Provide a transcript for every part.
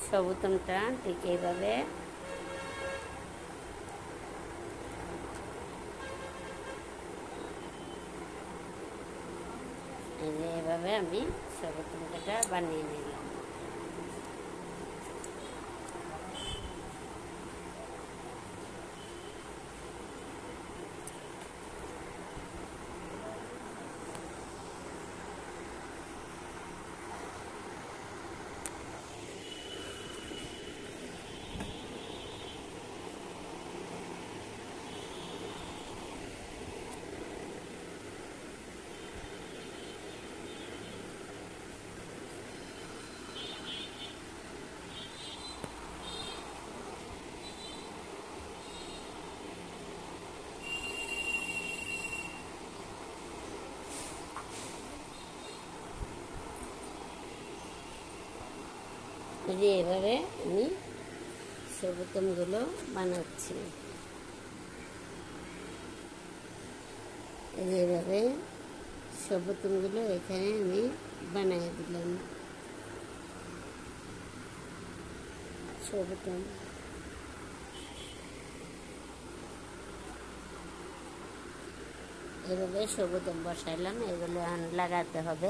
সবুতমটা ঠিক এইভাবে এভাবে আমি সবুতমটা বানিয়ে নিলাম। এভাবে আমি সবুতমগুলো বানাচ্ছি। এইভাবে সবুতমগুলো এখানে আমি বানিয়ে দিলাম। সবুতম এভাবে সবুতম বসাইলাম, এগুলো লাগাতে হবে।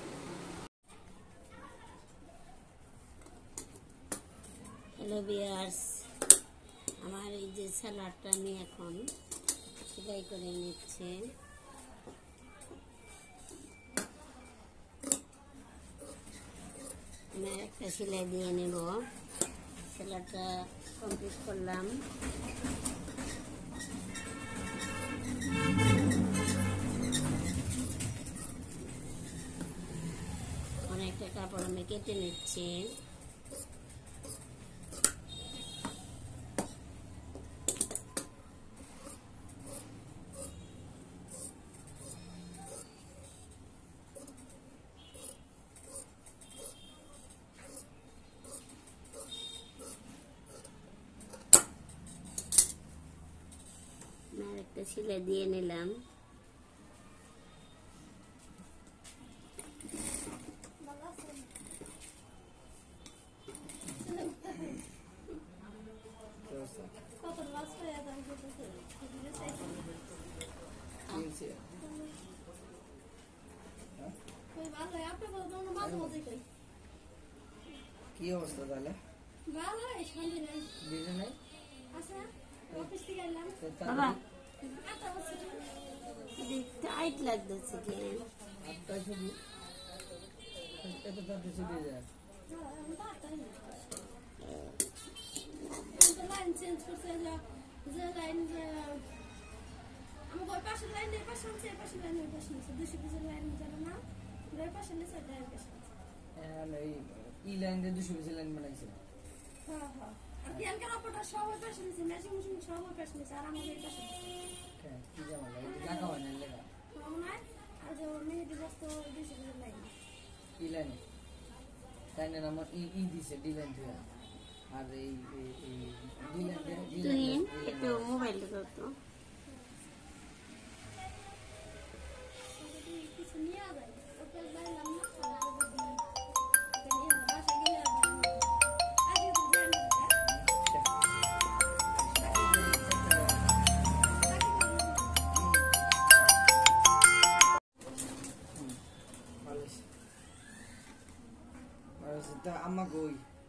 হ্যালো ভিউয়ার্স, আমার এই যে স্যালাডটা আমি এখন সেলাই করে নিচ্ছি। আমি একটা সেলাই দিয়ে নেব। স্যালাডটা কমপ্লিট করলাম। অনেকটা কাপড় আমি কেটে নিচ্ছি। একটা সেলাই দিয়ে নিলাম। কি অবস্থা তাহলে? বাবা টাইট লাগতেছে কি? আটটা ছবি এত তাড়াতাড়ি ছবি যায়। লাইন চেঞ্জ করছে, যে লাইন যে আমার পাশের লাইন এর পাশে আছে, এর পাশের লাইন এর পাশে আছে, 200 পিসের লাইন যাবে না, এর পাশে নিচে এর পাশে আছে। ই লাইন দিয়ে 200 পিসের লাইন বানাইছে। হ্যাঁ হ্যাঁ, আর কি আনকার আপটা সব এর পাশে নিচে, ম্যাচিং মেশিন সব এর পাশে নিচে, আর আমাদের এর পাশে হ্যাঁ, কি জামা লাগা হয় না লাগা নয়। আর যে মেহেদি বস্ত 200 পিসের লাইন ই লাইনে লাইনের আমার ই দিছে ডি লাইন দিয়ে। আর এই ডি লাইন তুই একটু মোবাইল করতো কিছু নিয়ে যায়, ওকে লাইলাম না। আম্মা কই?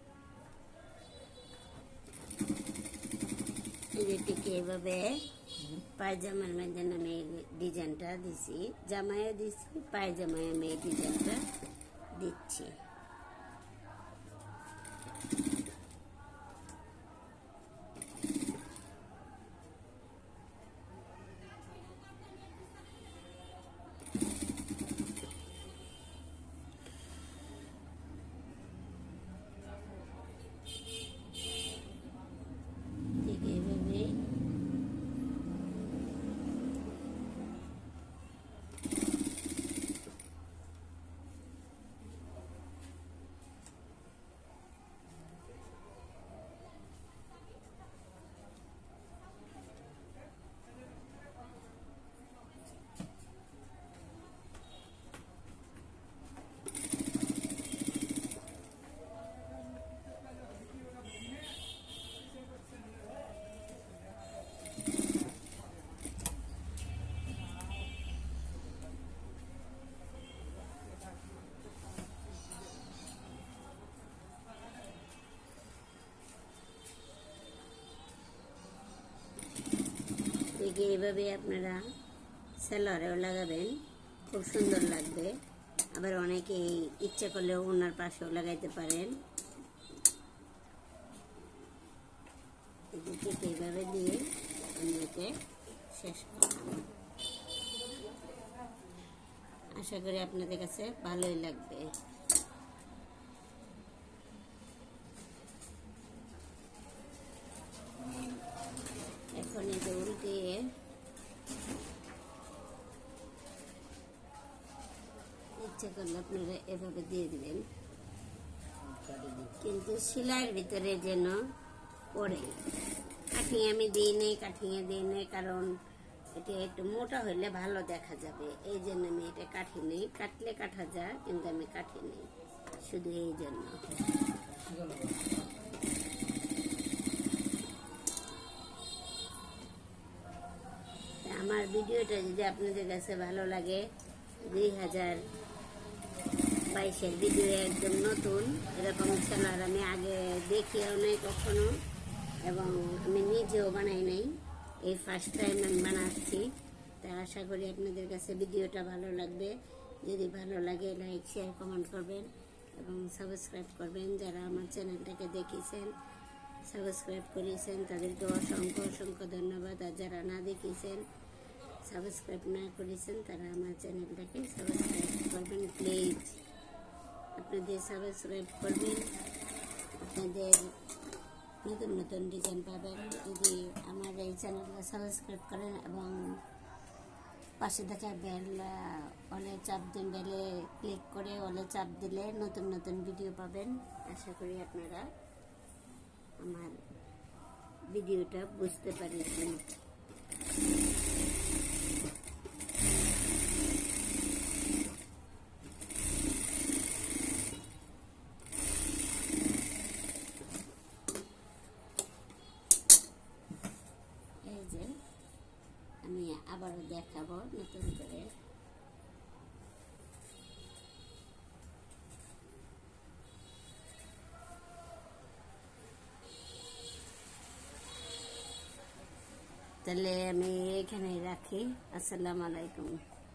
ঠিক এইভাবে পায়জামার মধ্যে আমি ডিজাইনটা দিছি, জামায় দিছি, পায়জামায় আমি এই ডিজাইনটা দিচ্ছি। ঠিক এইভাবে আপনারা সেলরেও লাগাবেন, খুব সুন্দর লাগবে। আবার অনেকে ইচ্ছে করলে ওনার পাশেও লাগাইতে পারেন। ঠিক এইভাবে দিয়ে এমনিতে শেষ করলাম। আশা করি আপনাদের কাছে ভালোই লাগবে। এখন এটা উল্টিয়ে ইচ্ছে করলে আপনারা এভাবে দিয়ে দিবেন, কিন্তু সেলাইয়ের ভিতরে যেন পড়ে। কাঠিং আমি দিই নেই, কাঠিংয়ে দিই নেই, কারণ এটা একটু মোটা হইলে ভালো দেখা যাবে, এই জন্য আমি এটা কাঠি নেই। কাটলে কাটা যায়, কিন্তু আমি কাঠি নেই, শুধু এই জন্য। আমার ভিডিওটা যদি আপনাদের কাছে ভালো লাগে, 2022-এর ভিডিও একদম নতুন, এরকম সেলার আমি আগে দেখিও নাই কখনো, এবং আমি নিজেও বানাই নাই, এই ফার্স্ট টাইম আমি বানাচ্ছি। তাই আশা করি আপনাদের কাছে ভিডিওটা ভালো লাগবে। যদি ভালো লাগে লাইক, শেয়ার, কমেন্ট করবেন এবং সাবস্ক্রাইব করবেন। যারা আমার চ্যানেলটাকে দেখেছেন, সাবস্ক্রাইব করেছেন, তাদেরকে অসংখ্য অসংখ্য ধন্যবাদ। আর যারা না দেখেছেন, সাবস্ক্রাইব না করেছেন, তারা আমার চ্যানেলটাকে সাবস্ক্রাইব করবেন প্লিজ। আপনাদের সাবস্ক্রাইব করবেন, আপনাদের নতুন নতুন ডিজাইন পাবেন যদি আমার এই চ্যানেলটা সাবস্ক্রাইব করেন এবং পাশে থাকা বেল অলে চাপ দিন, বেলে ক্লিক করে অলে চাপ দিলে নতুন নতুন ভিডিও পাবেন। আশা করি আপনারা আমার ভিডিওটা বুঝতে পারেন। এই যে আমি আবারও দেখাবো নতুন করে। তাহলে আমি এখানেই রাখি। আসসালামু আলাইকুম।